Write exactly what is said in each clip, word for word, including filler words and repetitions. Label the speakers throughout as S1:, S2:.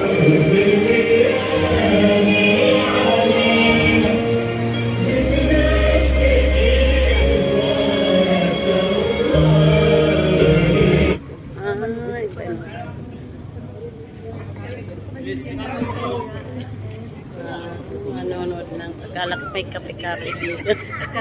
S1: Manonood ng Akala ko may kape-kape dito.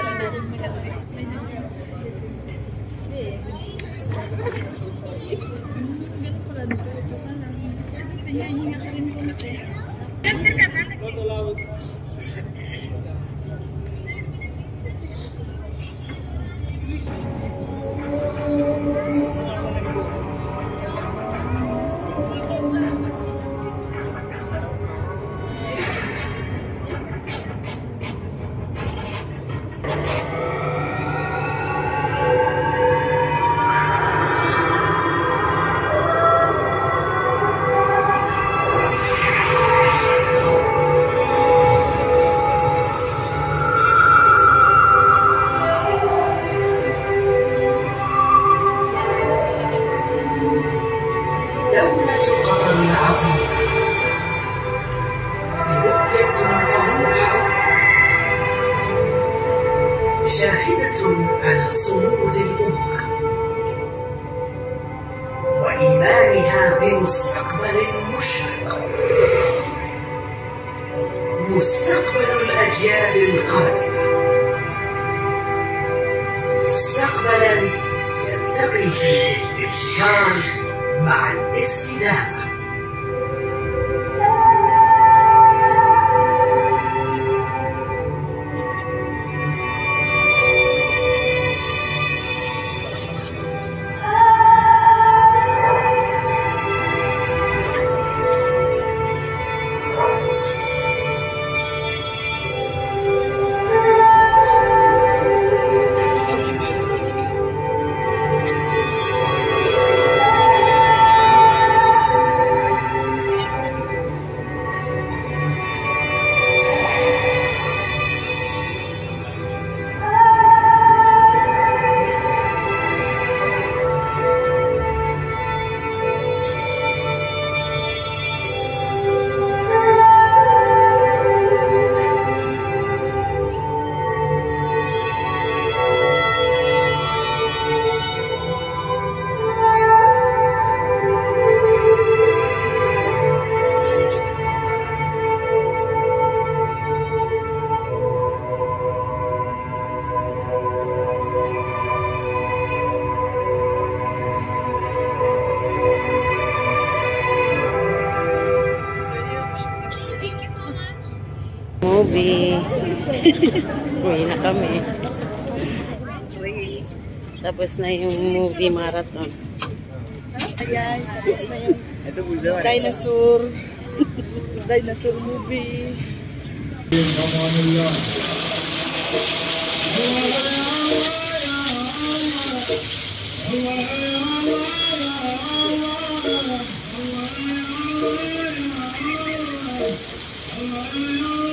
S2: شاهدة على صمود الأمة وإيمانها بمستقبل مشرق، مستقبل الأجيال القادمة، مستقبلا يلتقي فيه الابتكار مع الاستدامة.
S1: Movie. Uwi na kami. Tapos na yung movie marathon.
S3: Ayan, tapos na yung dinosaur. Dinosaur movie.
S2: Allah